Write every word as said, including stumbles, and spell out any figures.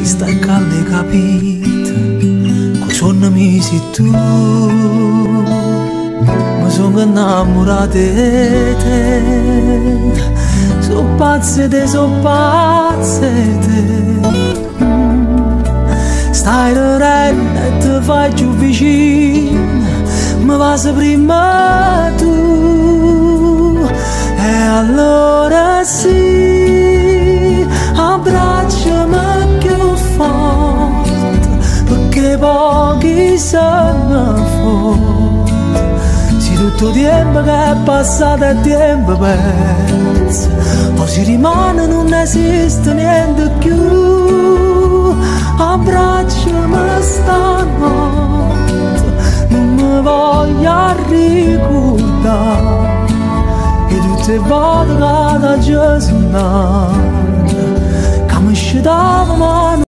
stai calde capita, con sonno mi sei tu, mi sono innamorato di te, sono pazze te, sono pazze te, stai ridendo e ti fai più vicino, mi passi prima tu, e allora sì, abbracciami più forte, perché pochi sono forti, se tutto il tempo che è passato è tempo perso, poi si rimane non esiste niente più, abbracciami stanotte, non mi voglio ricordare, e tutte le volte che da Gesù che mi scitava